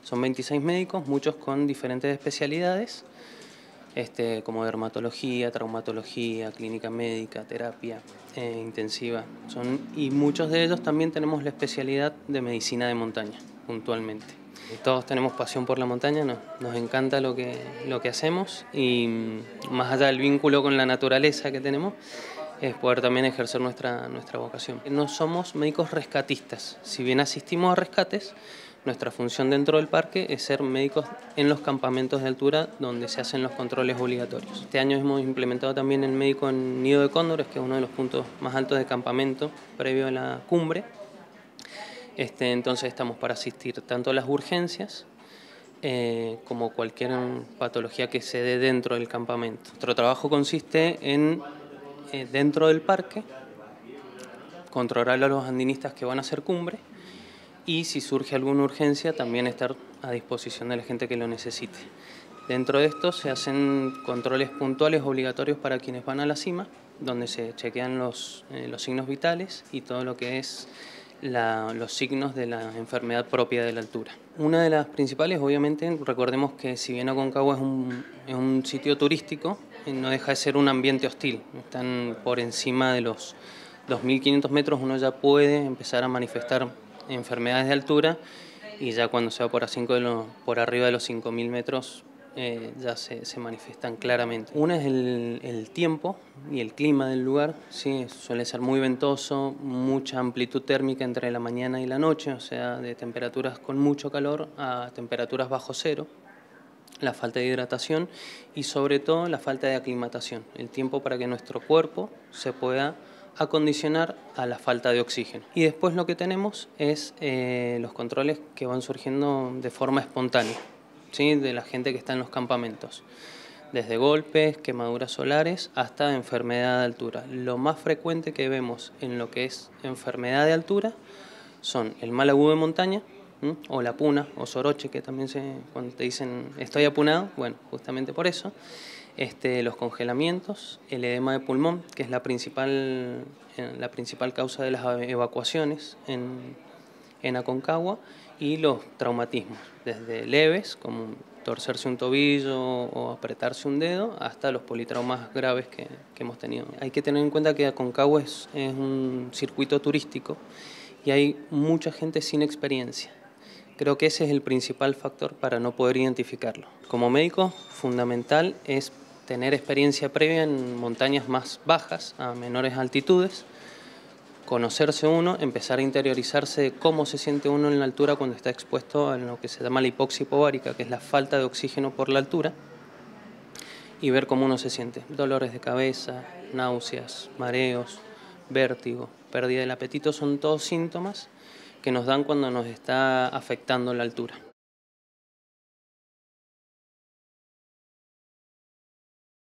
Son 26 médicos, muchos con diferentes especialidades, como dermatología, traumatología, clínica médica, terapia intensiva. Y muchos de ellos también tenemos la especialidad de medicina de montaña, puntualmente. Todos tenemos pasión por la montaña, nos encanta lo que hacemos y más allá del vínculo con la naturaleza que tenemos, es poder también ejercer nuestra vocación. No somos médicos rescatistas, si bien asistimos a rescates, nuestra función dentro del parque es ser médicos en los campamentos de altura donde se hacen los controles obligatorios. Este año hemos implementado también el médico en Nido de Cóndores, que es uno de los puntos más altos de campamento previo a la cumbre. Entonces estamos para asistir tanto a las urgencias como cualquier patología que se dé dentro del campamento. Nuestro trabajo consiste en, dentro del parque, controlar a los andinistas que van a hacer cumbre y si surge alguna urgencia también estar a disposición de la gente que lo necesite. Dentro de esto se hacen controles puntuales obligatorios para quienes van a la cima, donde se chequean los signos vitales y todo lo que es los signos de la enfermedad propia de la altura. Una de las principales, obviamente, recordemos que si bien Aconcagua es un sitio turístico, no deja de ser un ambiente hostil. Están por encima de los 2.500 metros, uno ya puede empezar a manifestar enfermedades de altura y ya cuando se va por arriba de los 5.000 metros ya se manifiestan claramente. Una es el tiempo y el clima del lugar, ¿sí? Suele ser muy ventoso, mucha amplitud térmica entre la mañana y la noche, o sea, de temperaturas con mucho calor a temperaturas bajo cero, la falta de hidratación y sobre todo la falta de aclimatación, el tiempo para que nuestro cuerpo se pueda acondicionar a la falta de oxígeno. Y después lo que tenemos es los controles que van surgiendo de forma espontánea, ¿sí? De la gente que está en los campamentos, desde golpes, quemaduras solares hasta enfermedad de altura. Lo más frecuente que vemos en lo que es enfermedad de altura son el mal agudo de montaña, o la puna o soroche, que también cuando te dicen estoy apunado, bueno, justamente por eso. Los congelamientos, el edema de pulmón, que es la principal causa de las evacuaciones en Aconcagua, y los traumatismos, desde leves, como torcerse un tobillo o apretarse un dedo, hasta los politraumas graves que hemos tenido. Hay que tener en cuenta que Aconcagua es un circuito turístico y hay mucha gente sin experiencia. Creo que ese es el principal factor para no poder identificarlo. Como médico, fundamental es tener experiencia previa en montañas más bajas, a menores altitudes, conocerse uno, empezar a interiorizarse de cómo se siente uno en la altura cuando está expuesto a lo que se llama la hipoxia hipobárica, que es la falta de oxígeno por la altura, y ver cómo uno se siente. Dolores de cabeza, náuseas, mareos, vértigo, pérdida del apetito, son todos síntomas que nos dan cuando nos está afectando la altura.